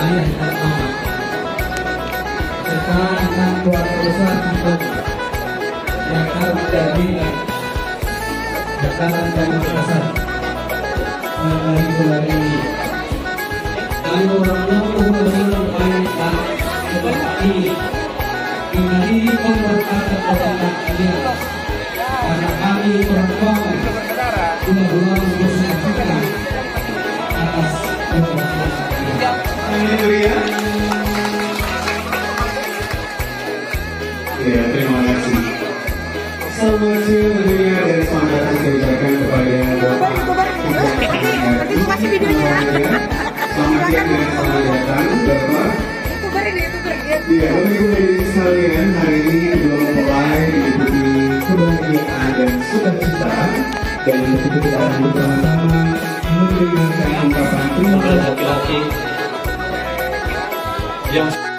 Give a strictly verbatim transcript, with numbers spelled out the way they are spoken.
ayah dan mama, serta anak keluarga besar kita yang akan menjadi bekalan dari Makassar dari bulan ini. Kami orang-orang berjalan baik dan seperti ini pemberkatan kepada kalian, karena kami orang-orang benar-benar bersyukur atas pemberkatan kalian. Haleluya. Ya, terima kasih. Selamat siang tentunya dan selamat datang saya ucapkan kepada Bapak Itu masih videonya. Selamat siang dan selamat datang Bapak. Youtuber ini, youtuber ya. Iya, Bapak Ibu hadirin sekalian, hari ini kedua mempelai diikuti kebahagiaan dan sukacita, dan untuk itu kita akan bersama-sama mendengarkan ungkapan terima kasih laki-laki yang